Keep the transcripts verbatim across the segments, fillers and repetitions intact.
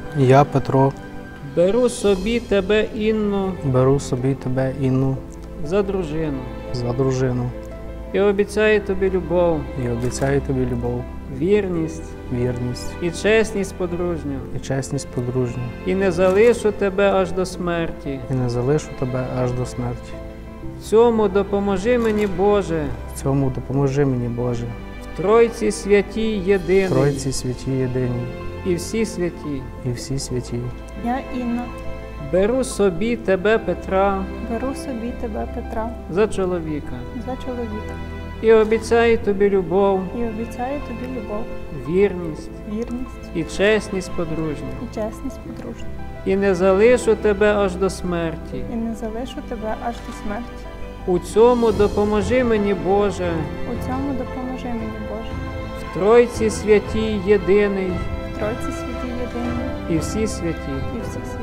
Я, Петро, беру собі тебе, Інну, беру собі тебе, Інну, за дружину за дружину і обіцяю тобі любов, і обіцяю тобі любов, вірність вірність і чесність подружню, і чесність подружню, і не залишу тебе аж до смерті. і не залишу тебе аж до смерті. В цьому допоможи мені, Боже, В цьому допоможи мені, Боже, в Тройці святій єдиній Тройці святі єдині і всі святі. і всі святі. Я, Інна, Беру собі тебе, Петра, беру собі тебе, Петра, за чоловіка за чоловіка і обіцяю тобі любов, і обіцяю тобі любов, вірність вірність і чесність подружню, і чесність подружню, і не залишу тебе аж до смерті. і не залишу тебе аж до смерті. У цьому допоможи мені, Боже, У цьому допоможи мені, Боже, в Тройці святій єдиний в Тройці святі єдині і всі святі. і всі святі.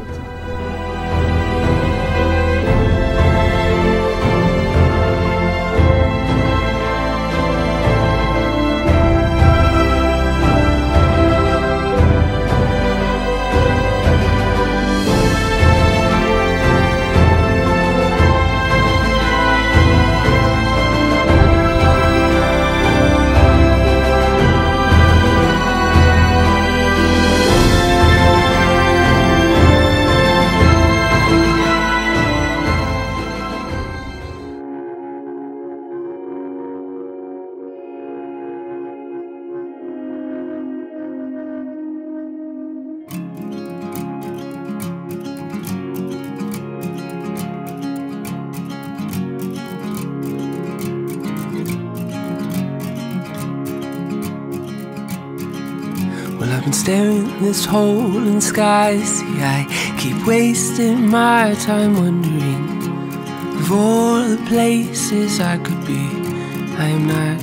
Well, I've been staring at this hole in the sky. See, I keep wasting my time wondering of all the places I could be. I am not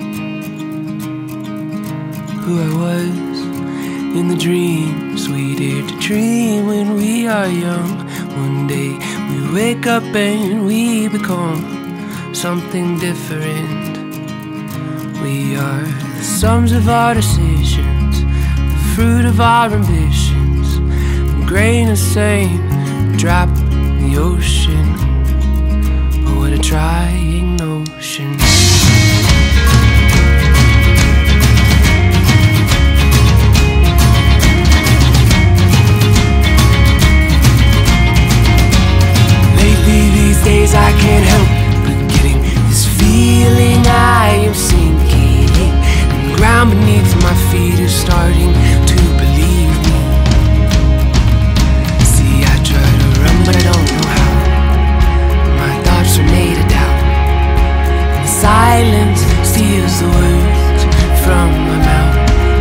who I was in the dreams we dare to dream when we are young. One day we wake up and we become something different. We are the sums of our decisions, fruit of our ambitions, a grain of sand, a drop in the ocean. Oh, what a trying notion. Lately these days I can't help but getting this feeling I am sinking, and the ground beneath my feet is starting to believe me. See, I try to run but I don't know how. My thoughts are made of doubt, and the silence steals the words from my mouth.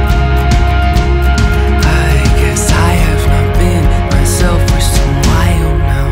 I guess I have not been myself for some while now.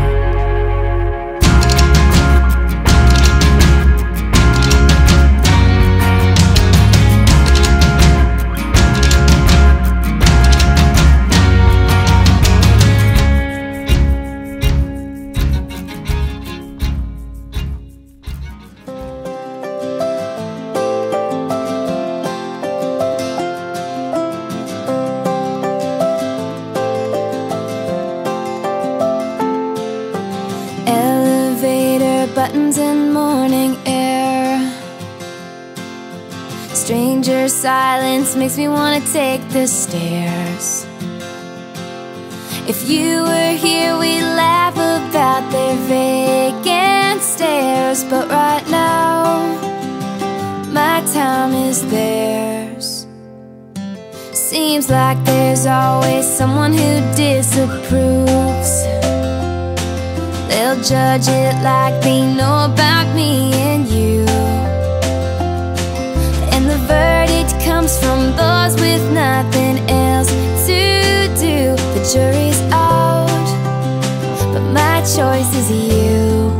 Elevator buttons and morning air. Stranger silence makes me wanna take the stairs. If you were here, we'd laugh about their vacant stares. But right now, my time is theirs. Seems like there's always someone who disapproves. They'll judge it like they know about me and you, and the verdict comes from those with nothing else to do. The jury's out, but my choice is you.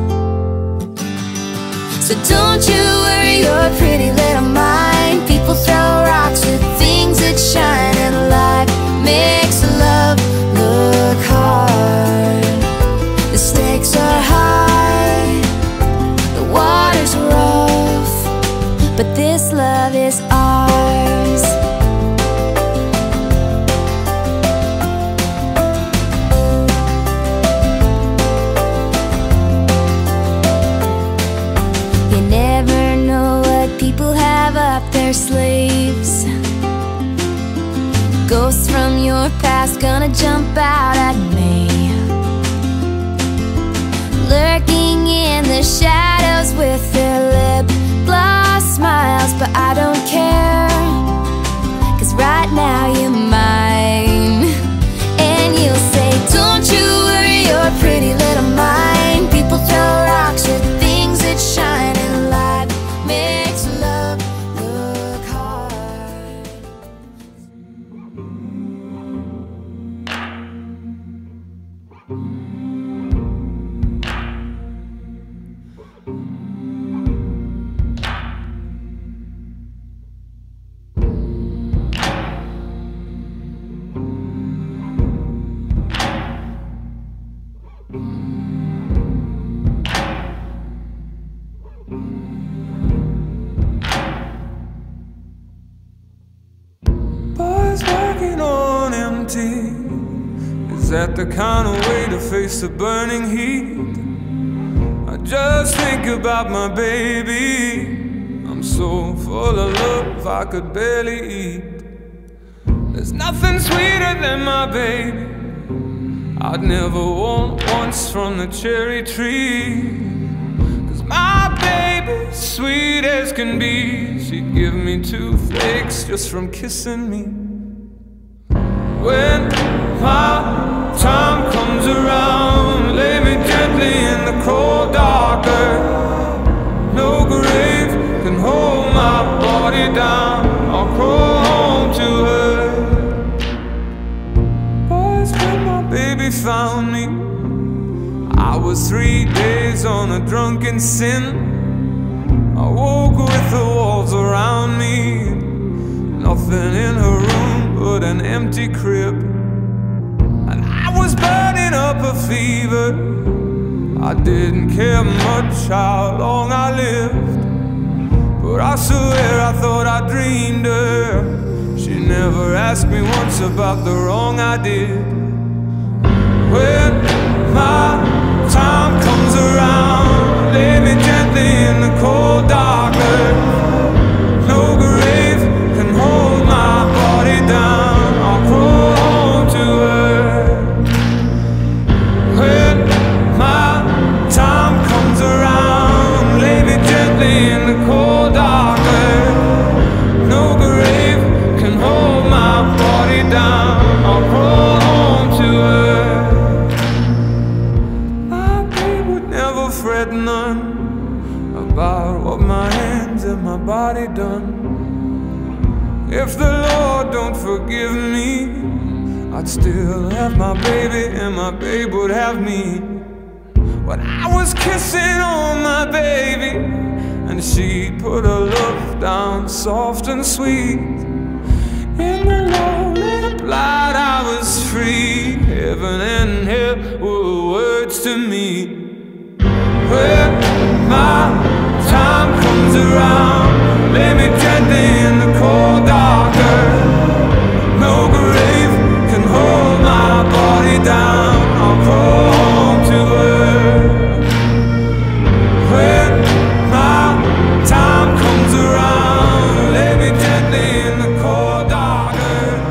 So don't you worry your pretty little mind. People throw rocks with things that shine, and life makes love look hard. The stakes are high, the water's rough, but this love is ours. past gonna jump out at me, lurking in the shadows with their lip gloss smiles. But I don't care, 'cause right now you're mine. And you'll say, don't you worry, you're pretty little mine. People throw rocks with things that shine, and light makes love look hard. Boys working on empty. Is that the kind of way to face the burning heat? I just think about my baby. I'm so full of love I could barely eat. There's nothing sweeter than my baby. I'd never want once from the cherry tree. 'Cause my baby's sweet as can be. She'd give me toothaches just from kissing me. When my time comes around, lay me gently in the cold dark earth. No grave can hold my body down. I'll crawl home to her. Boys, when my baby found me, I was three days on a drunken sin. I woke with the walls around me, nothing in her room but an empty crib. And I was burning up a fever. I didn't care much how long I lived, but I swear I thought I dreamed her. She never asked me once about the wrong I did. When my time comes around, lay me gently in the cold dark earth. No grave can hold my body down. I'll crawl home to her. When my time comes around, lay me gently in the cold dark earth. No grave can hold my body down. I'll crawl home to her. My babe would never fret none about what my hands and my body done. If the Lord don't forgive me, I'd still have my baby and my babe would have me. When I was kissing on my baby, and she'd put her love down soft and sweet. In the lonely light I was free. Heaven and hell were words to me. When my time comes around, lay me gently in the